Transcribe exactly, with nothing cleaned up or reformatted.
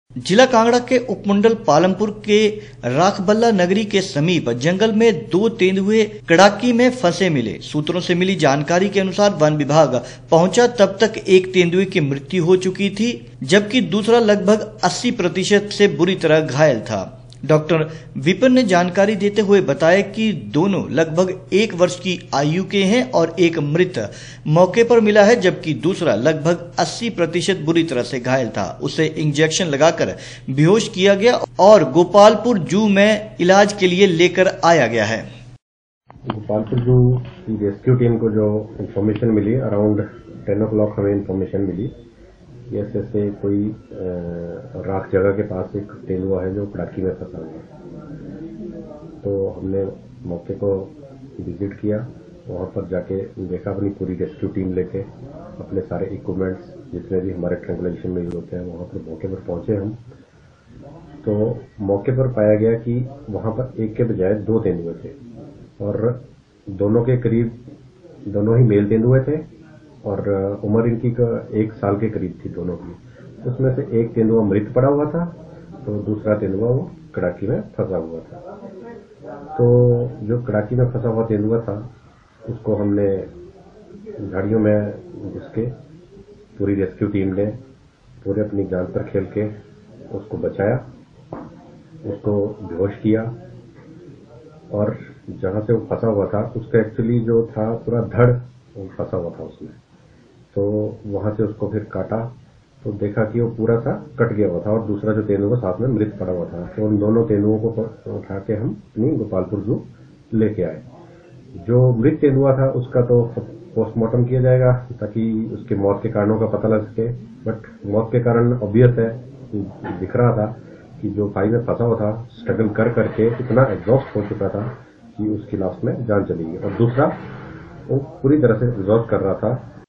जिला कांगड़ा के उपमंडल पालमपुर के राखबल्ला नगरी के समीप जंगल में दो तेंदुए कड़ाकी में फंसे मिले। सूत्रों से मिली जानकारी के अनुसार वन विभाग पहुंचा तब तक एक तेंदुए की मृत्यु हो चुकी थी, जबकि दूसरा लगभग अस्सी प्रतिशत से बुरी तरह घायल था। डॉक्टर विपिन ने जानकारी देते हुए बताया कि दोनों लगभग एक वर्ष की आयु के हैं और एक मृत मौके पर मिला है, जबकि दूसरा लगभग अस्सी प्रतिशत बुरी तरह से घायल था। उसे इंजेक्शन लगाकर बेहोश किया गया और गोपालपुर जू में इलाज के लिए लेकर आया गया है। गोपालपुर जू की रेस्क्यू टीम को जो इन्फॉर्मेशन मिली, अराउंड टेन ओ क्लॉक हमें इन्फॉर्मेशन मिली, ऐसे ऐसे कोई राख जगह के पास एक तेंदुआ है जो कड़ाकी में फंसा हुआ है। तो हमने मौके को विजिट किया, वहाँ पर जाके देखा, अपनी पूरी रेस्क्यू टीम लेके अपने सारे इक्विपमेंट्स जितने भी हमारे ट्रैंकुलाइजेशन में यूज होते हैं वहाँ पर मौके पर पहुँचे हम। तो मौके पर पाया गया कि वहाँ पर एक के बजाय दो तेंदुए थे और दोनों के करीब दोनों ही मेल तेंदुए थे और उम्र इनकी एक साल के करीब थी दोनों की। उसमें से एक तेंदुआ मृत पड़ा हुआ था, तो दूसरा तेंदुआ वो कड़ाकी में फंसा हुआ था। तो जो कड़ाकी में फंसा हुआ तेंदुआ था उसको हमने झाड़ियों में घुस के पूरी रेस्क्यू टीम ने पूरे अपनी जान पर खेल के उसको बचाया, उसको बेहोश किया और जहाँ से वो फंसा हुआ था उसका एक्चुअली जो था पूरा धड़ फंसा हुआ था उसमें। तो वहां से उसको फिर काटा तो देखा कि वो पूरा सा कट गया हुआ था और दूसरा जो तेंदुआ साथ में मृत पड़ा हुआ था। तो उन दोनों तेंदुओं को उठा के हम अपनी गोपालपुर जू लेके आए। जो मृत तेंदुआ था उसका तो पोस्टमार्टम किया जाएगा ताकि उसके मौत के कारणों का पता लग सके, बट मौत के कारण ऑब्वियस है, दिख रहा था कि जो खाई में फंसा हुआ था स्ट्रगल कर करके इतना एग्जॉस्ट हो चुका था कि उसकी लास्ट में जान चली गई और दूसरा वो पूरी तरह से एग्जॉस्ट कर रहा था।